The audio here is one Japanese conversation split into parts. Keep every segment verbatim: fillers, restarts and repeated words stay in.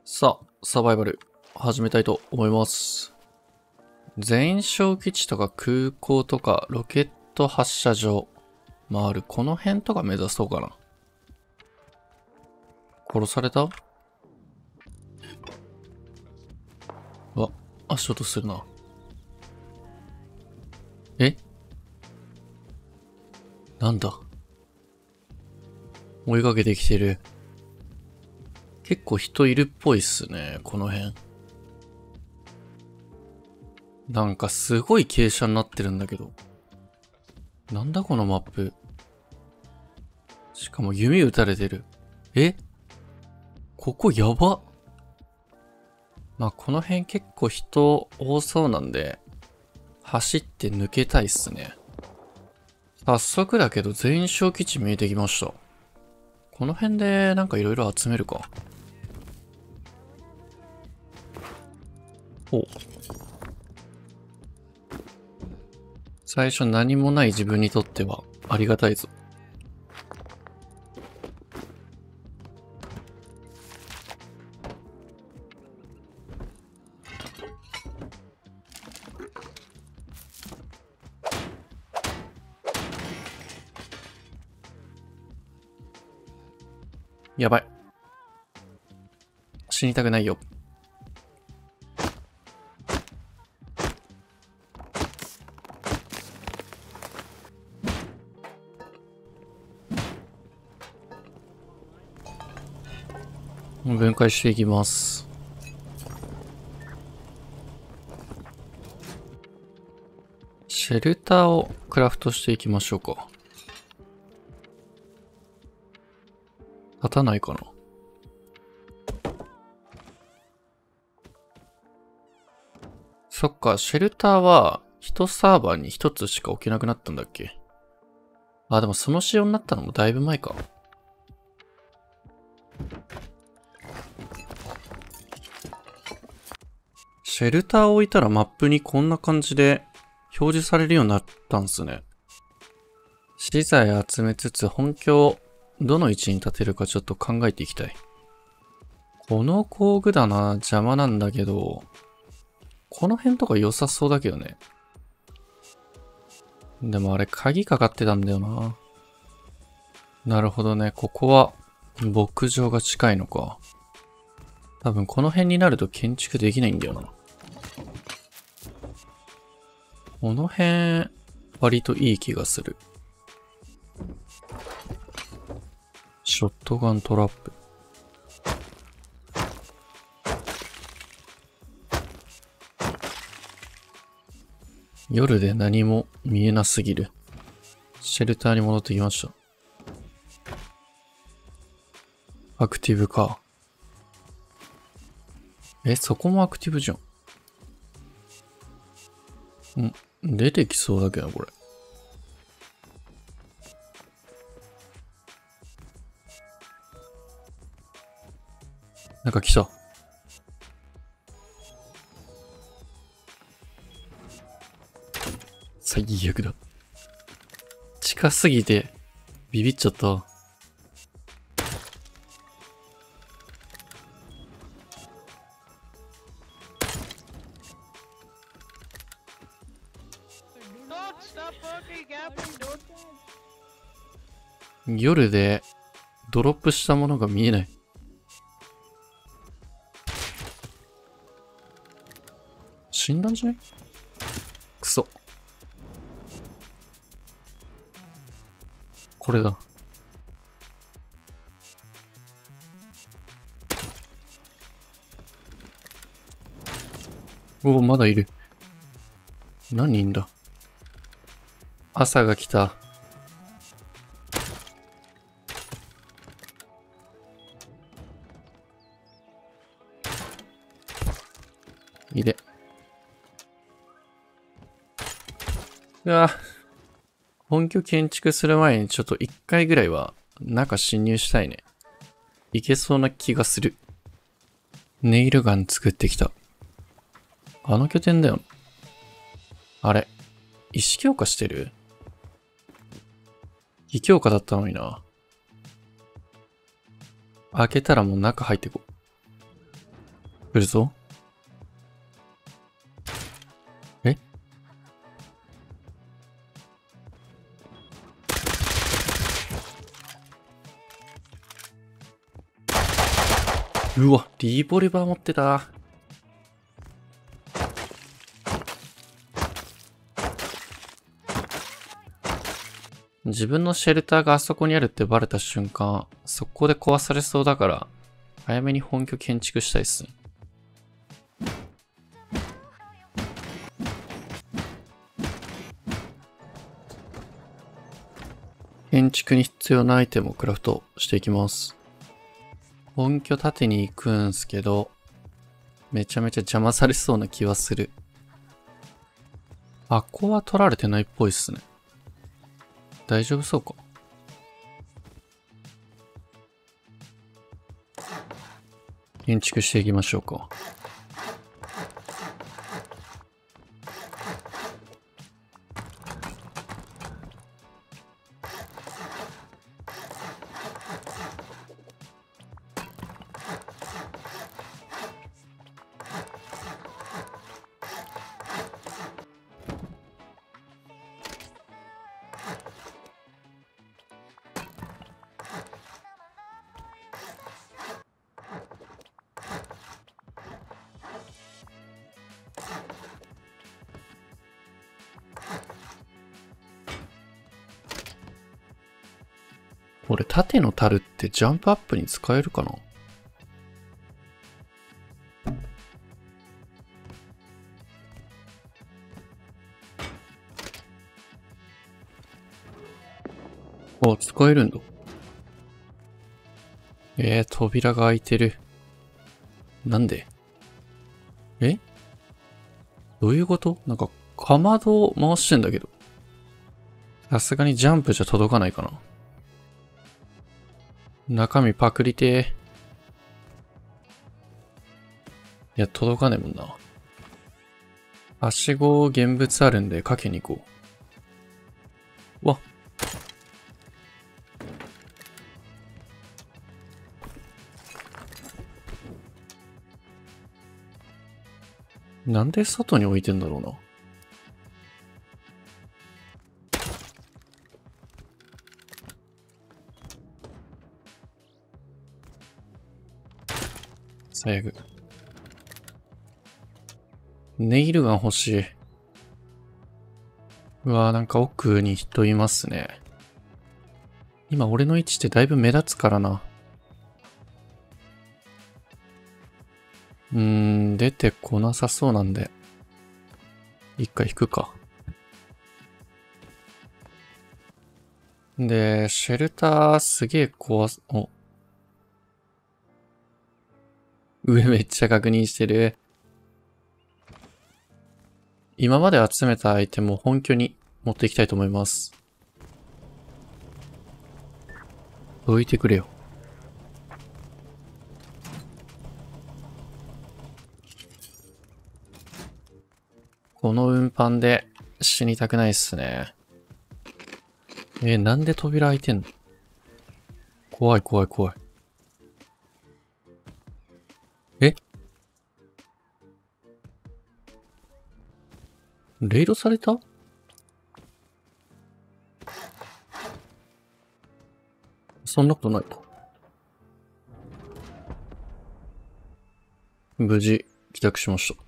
さあ、サバイバル、始めたいと思います。全小基地とか空港とかロケット発射場、まああるこの辺とか目指そうかな。殺された？うわ、足音するな。え？なんだ？追いかけてきてる。結構人いるっぽいっすね、この辺。なんかすごい傾斜になってるんだけど。なんだこのマップ。しかも弓撃たれてる。え？ここやば。まあこの辺結構人多そうなんで、走って抜けたいっすね。早速だけど全小基地見えてきました。この辺でなんかいろいろ集めるか。お。最初何もない自分にとってはありがたいぞ。やばい。死にたくないよ。分解していきます。シェルターをクラフトしていきましょうか。立たないかな。そっか、シェルターは一サーバーに一つしか置けなくなったんだっけ。あ、でもその仕様になったのもだいぶ前か。シェルターを置いたらマップにこんな感じで表示されるようになったんすね。資材集めつつ本拠をどの位置に立てるかちょっと考えていきたい。この工具棚邪魔なんだけど、この辺とか良さそうだけどね。でもあれ鍵かかってたんだよな。なるほどね。ここは牧場が近いのか。多分この辺になると建築できないんだよな。この辺割といい気がする。ショットガントラップ。夜で何も見えなすぎる。シェルターに戻ってきました。アクティブか。え、そこもアクティブじゃん。ん、出てきそうだけど、これ。なんか来た。最悪だ。近すぎて、ビビっちゃった。夜でドロップしたものが見えない。死んだんじゃない？クソ。これだ。おお、まだいる。何人だ？朝が来た。いで。うわ。本拠建築する前にちょっと一回ぐらいは中侵入したいね。いけそうな気がする。ネイルガン作ってきた。あの拠点だよ。あれ、石強化してる？非強化だったのにな。開けたらもう中入ってこう。 来るぞ。えうわ、リボルバー持ってた。自分のシェルターがあそこにあるってバレた瞬間、速攻で壊されそうだから、早めに本拠建築したいっすね。建築に必要なアイテムをクラフトしていきます。本拠縦に行くんすけど、めちゃめちゃ邪魔されそうな気はする。あ、ここは取られてないっぽいっすね。大丈夫そうか。建築していきましょうか。俺、縦の樽ってジャンプアップに使えるかな？あ、使えるんだ。えー、扉が開いてる。なんで？え？どういうこと？なんか、かまどを回してんだけど。さすがにジャンプじゃ届かないかな。中身パクリてー。いや、届かねえもんな。はしご現物あるんでかけに行こう。わ。なんで外に置いてんだろうな。最悪。ネイルガン欲しい。うわー、なんか奥に人いますね。今俺の位置ってだいぶ目立つからな。うーん、出てこなさそうなんで。一回引くか。で、シェルターすげえ壊す、お。上めっちゃ確認してる。今まで集めたアイテムを本拠に持っていきたいと思います。どいてくれよ。この運搬で死にたくないっすね。えー、なんで扉開いてんの？怖い怖い怖い。え？レイドされた？そんなことないか。無事帰宅しました。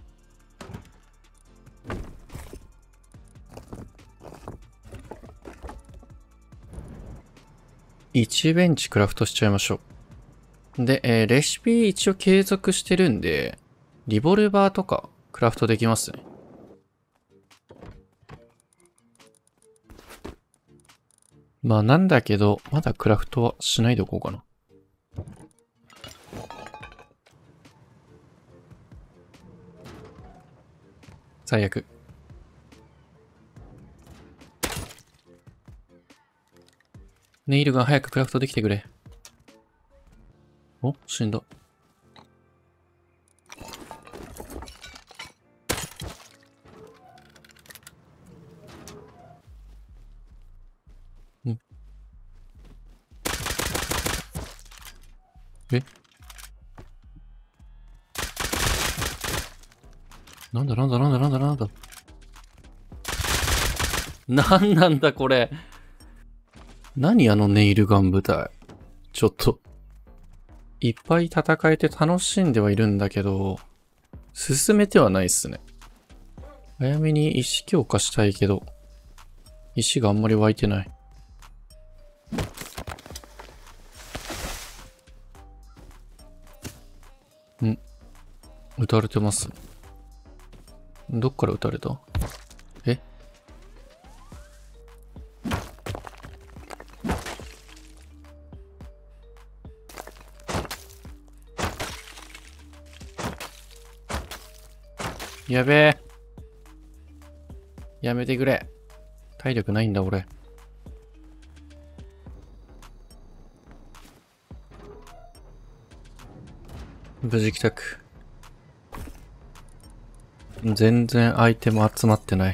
いちベンチクラフトしちゃいましょう。で、えー、レシピ一応継続してるんで、リボルバーとかクラフトできますね。まあなんだけど、まだクラフトはしないでおこうかな。最悪。ネイルが早くクラフトできてくれ。お、死んだ。ん？え？ なんだなんだなんだなんだなんだ。なんなんだこれ。何あのネイルガン部隊。ちょっと。いっぱい戦えて楽しんではいるんだけど、進めてはないっすね。早めに石強化したいけど、石があんまり湧いてない。ん？撃たれてます。どっから撃たれた？え？やべえ。やめてくれ。体力ないんだ俺。無事帰宅。全然アイテム集まってない。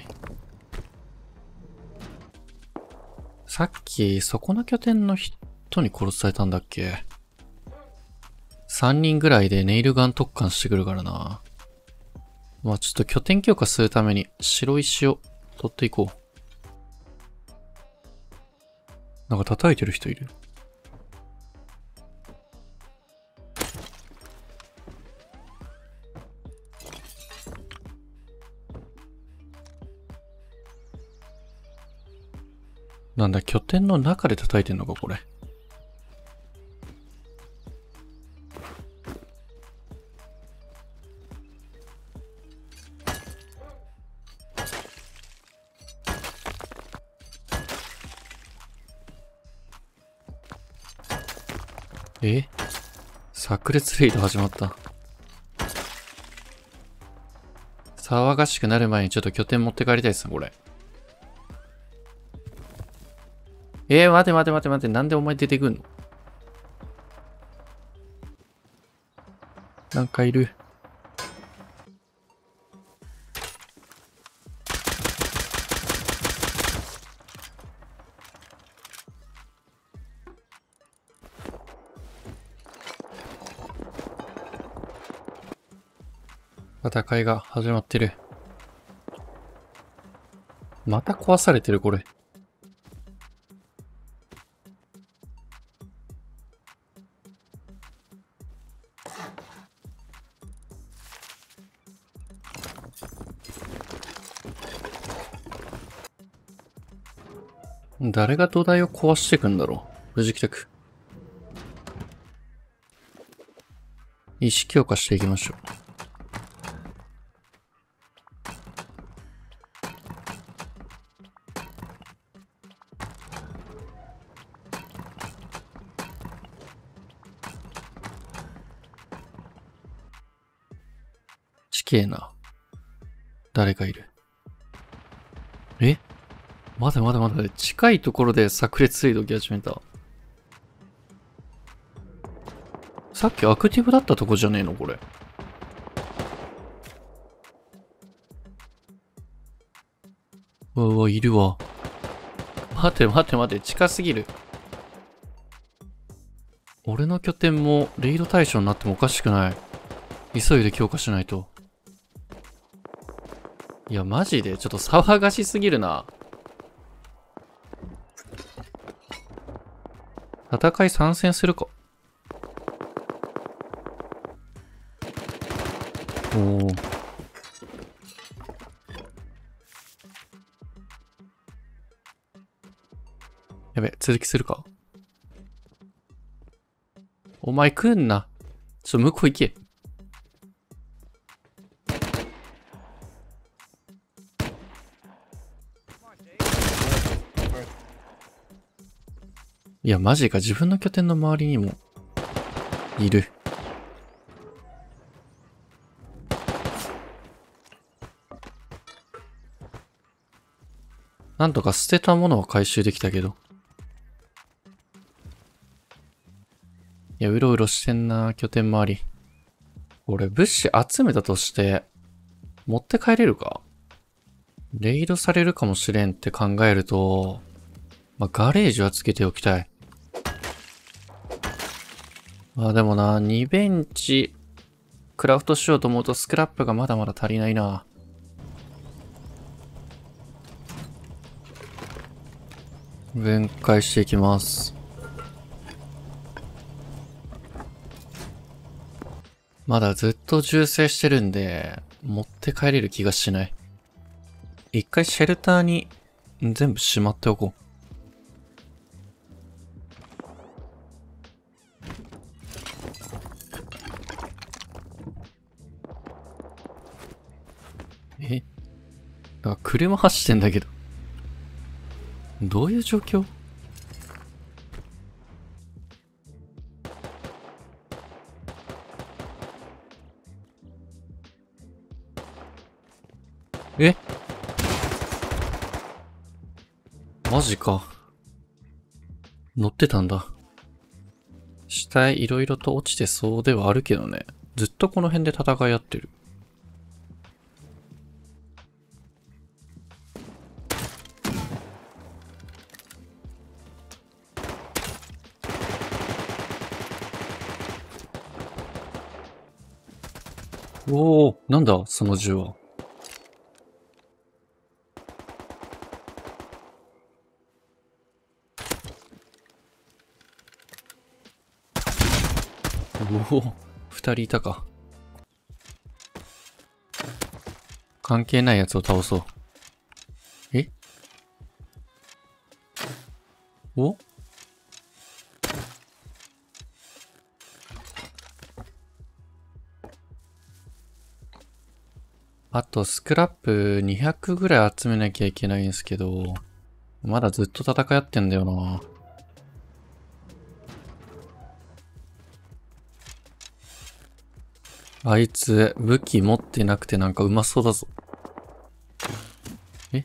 さっき、そこの拠点の人に殺されたんだっけ？ さん 人ぐらいでネイルガン特艦してくるからな。まあちょっと拠点強化するために白石を取っていこう。なんか叩いてる人いる。なんだ、拠点の中で叩いてんのか、これ。え？炸裂レイド始まった。騒がしくなる前にちょっと拠点持って帰りたいですね、これ。えー、待て待て待て待て、なんでお前出てくんの？なんかいる。戦いが始まってる。また壊されてる、これ。誰が土台を壊してくんだろう。無事帰宅。石強化していきましょう。地形な。誰かいる。え？待て待て待て。近いところで炸裂レイド起き始めた。さっきアクティブだったとこじゃねえのこれ。うわうわ、いるわ。待て待て待て、近すぎる。俺の拠点もレイド対象になってもおかしくない。急いで強化しないと。いや、マジでちょっと騒がしすぎるな。戦い参戦するか。おお。やべ、続きするか。お前来んな。ちょっと向こう行け。いや、マジか。自分の拠点の周りにも、いる。なんとか捨てたものは回収できたけど。いや、うろうろしてんな、拠点周り。俺、物資集めたとして、持って帰れるか？レイドされるかもしれんって考えると、まあ、ガレージはつけておきたい。まあでもな、にベンチ、クラフトしようと思うとスクラップがまだまだ足りないな。 分解していきます。まだずっと銃声してるんで、持って帰れる気がしない。一回シェルターに全部しまっておこう。えあ、車走ってんだけど。どういう状況？えマジか。乗ってたんだ。死体いろいろと落ちてそうではあるけどね。ずっとこの辺で戦い合ってる。おお、なんだその銃は。おお、二人いたか。関係ないやつを倒そう。えおあと、スクラップにひゃくぐらい集めなきゃいけないんですけど、まだずっと戦い合ってんだよな。あいつ、武器持ってなくてなんかうまそうだぞ。え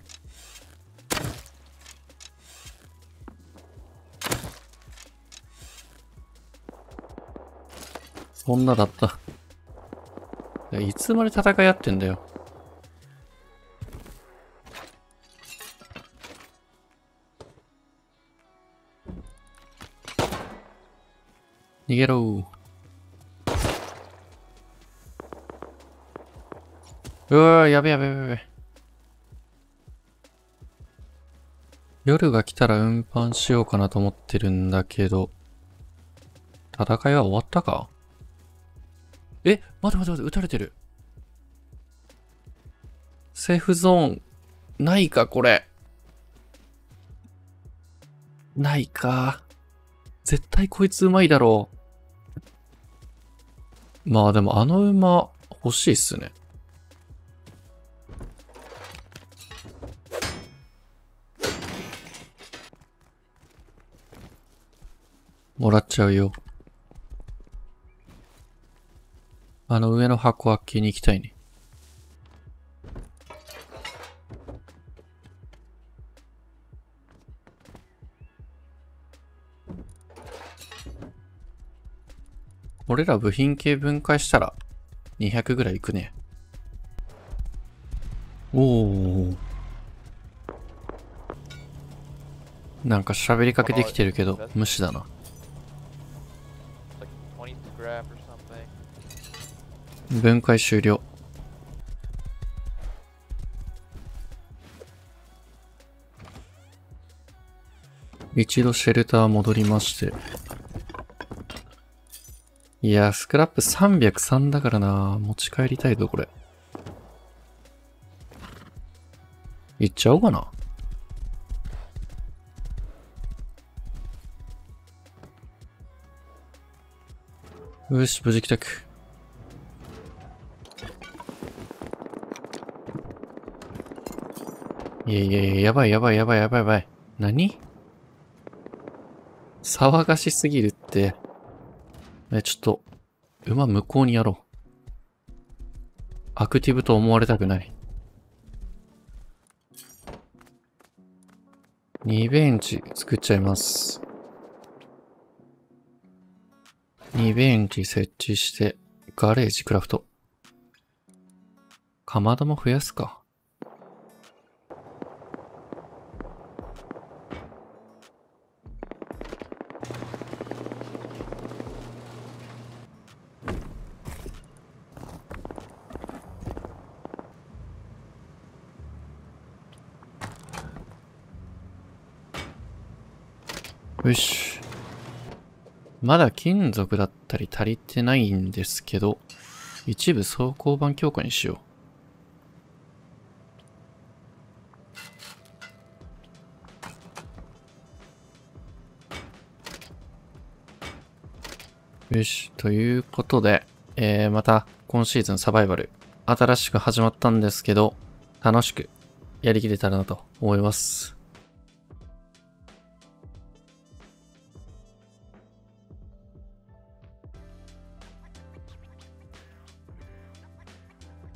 そんなだった。いつまで戦い合ってんだよ。逃げろー。うわー、やべやべやべやべ。夜が来たら運搬しようかなと思ってるんだけど、戦いは終わったか？え、待て待て待て、撃たれてる。セーフゾーン、ないかこれ。ないか。絶対こいつうまいだろう。まあでもあの馬欲しいっすね。もらっちゃうよ。あの上の箱開けに行きたいね。俺ら部品系分解したらにひゃくぐらいいくね。おお。なんか喋りかけてきてるけど無視だな。分解終了。一度シェルター戻りまして。いや、スクラップさんびゃくさんだからな。持ち帰りたいぞ、これ。いっちゃおうかな。よし、無事帰宅。いやいやいや、やばいやばいやばいやばいやばい。何？騒がしすぎるって。え、ちょっと、馬向こうにやろう。アクティブと思われたくない。にベンチ作っちゃいます。にベンチ設置して、ガレージクラフト。かまども増やすか。 よし。まだ金属だったり足りてないんですけど、一部装甲板強化にしよう。よし。ということで、えー、また今シーズンサバイバル、新しく始まったんですけど、楽しくやりきれたらなと思います。